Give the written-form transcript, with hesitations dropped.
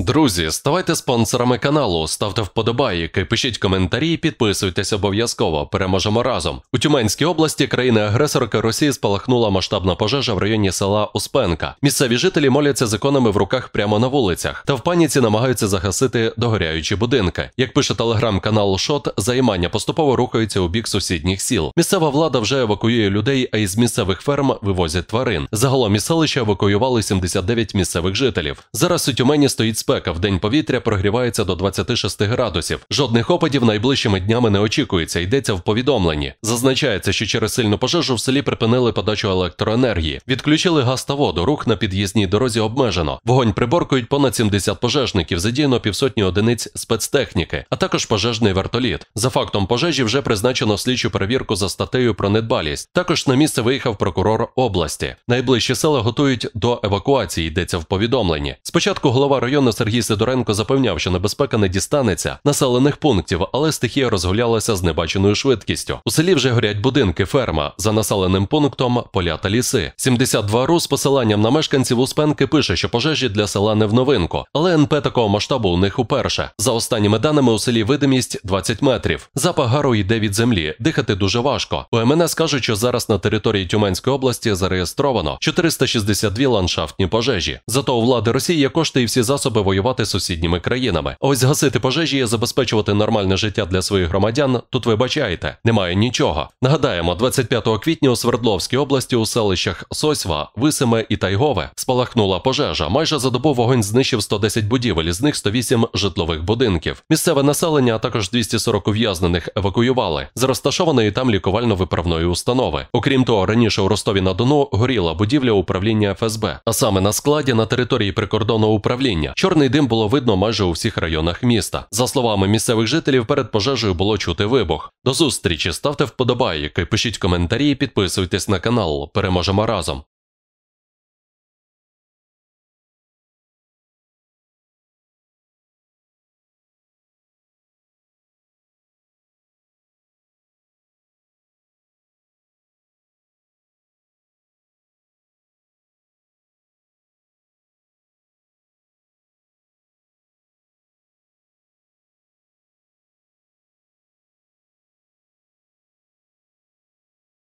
Друзі, ставайте спонсорами каналу, ставте вподобайки, пишіть коментарі і підписуйтесь обов'язково. Переможемо разом. У Тюменській області країни-агресорки Росії спалахнула масштабна пожежа в районі села Успенка. Місцеві жителі моляться з іконами в руках прямо на вулицях та в паніці намагаються загасити догоряючі будинки. Як пише телеграм-канал Шот, займання поступово рухаються у бік сусідніх сіл. Місцева влада вже евакуює людей, а із місцевих ферм вивозять тварин. Загалом із селища евакуювали 79 місцевих жителів. Зараз у Тюмені стоїть спека, вдень повітря прогрівається до 26 градусів. Жодних опадів найближчими днями не очікується, йдеться в повідомленні. Зазначається, що через сильну пожежу в селі припинили подачу електроенергії. Відключили газ та воду, рух на під'їзній дорозі обмежено. Вогонь приборкують понад 70 пожежників, задіяно півсотні одиниць спецтехніки, а також пожежний вертоліт. За фактом пожежі вже призначено слідчу перевірку за статтею про недбалість. Також на місце виїхав прокурор області. Найближчі села готують до евакуації, йдеться в повідомленні. Спочатку голова району Сергій Сидоренко запевняв, що небезпека не дістанеться населених пунктів, але стихія розгулялася з небаченою швидкістю. У селі вже горять будинки, ферма, за населеним пунктом поля та ліси. 72.ru з посиланням на мешканців Успенки пише, що пожежі для села не в новинку, але НП такого масштабу у них уперше. За останніми даними у селі видимість 20 метрів. Запах гару йде від землі, дихати дуже важко. У МНС кажуть, що зараз на території Тюменської області зареєстровано 462 ландшафтні пожежі. Зато у влади Росії є кошти і всі засоби воювати з сусідніми країнами. А ось гасити пожежі і забезпечувати нормальне життя для своїх громадян, тут вибачайте, немає нічого. Нагадаємо, 25 квітня у Свердловській області у селищах Сосьва, Висиме і Тайгове спалахнула пожежа. Майже за добу вогонь знищив 110 будівель, з них 108 житлових будинків. Місцеве населення, а також 240 ув'язнених евакуювали з розташованої там лікувально-виправної установи. Окрім того, раніше у Ростові-на-Дону горіла будівля управління ФСБ, а саме на складі на території прикордонного управління. Чорний дим було видно майже у всіх районах міста. За словами місцевих жителів, перед пожежею було чути вибух. До зустрічі, ставте вподобайки, пишіть коментарі і підписуйтесь на канал. Переможемо разом!